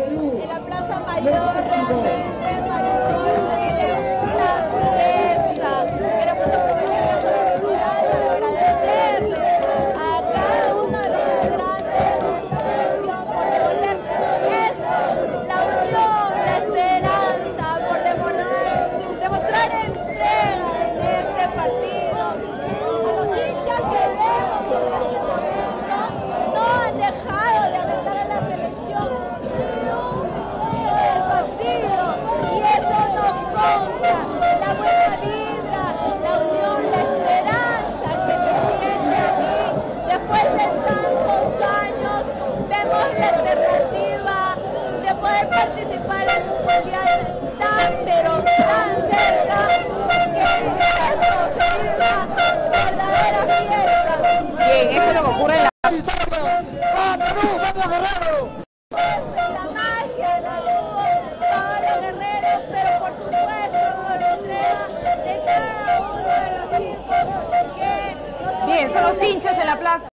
en la Plaza Mayor. Realmente, Marisol, se vive una fiesta. Queremos aprovechar esta oportunidad para agradecerle a cada uno de los integrantes de esta selección por devolver esto, la unión, la esperanza, por demostrar entrega en este partido. A los hinchas que vemos en este momento no han dejado de alentar a la selección ni un minuto del partido, y eso nos consta, la buena vibra, la unión, la esperanza que se siente aquí. Después de tantos años vemos la alternativa de poder participar en un mundial tan pero tan cerca, que esto se vive una verdadera fiesta. Bien, eso es lo que ocurre en la... La magia, la luz, Pablo Guerrero, pero por supuesto con la entrega de cada uno de los chicos que nos Bien, son los hinchas en la plaza.